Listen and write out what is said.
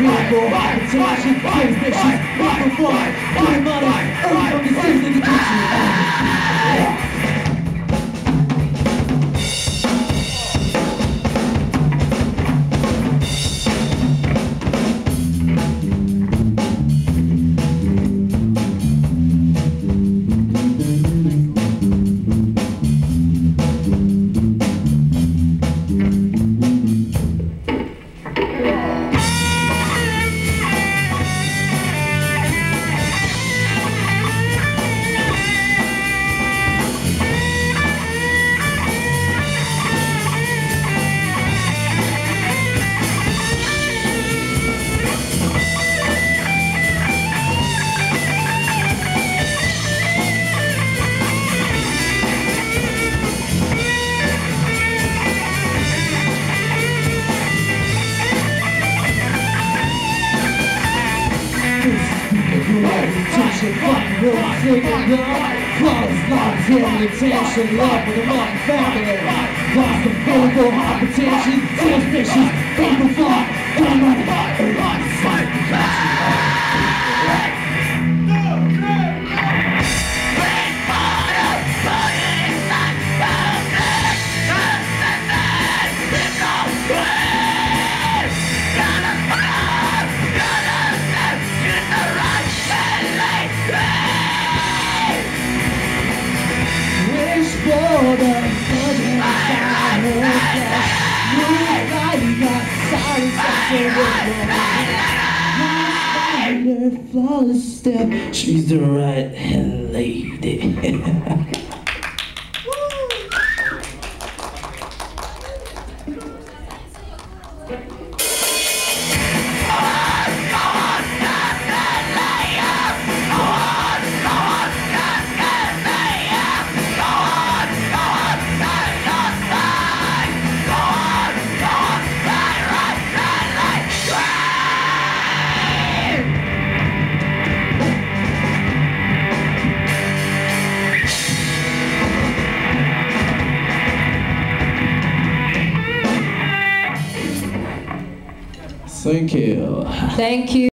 beautiful attention, those vicious, people fly, getting money, early from the cities in the kitchen. Fucking real singing love, flawless love, hearing attention, love with a loving family. Lost the political hypertension, sales vicious, people fly, don't run it, everybody fight the passion. Flawless step, she's the right lady. Thank you. Thank you.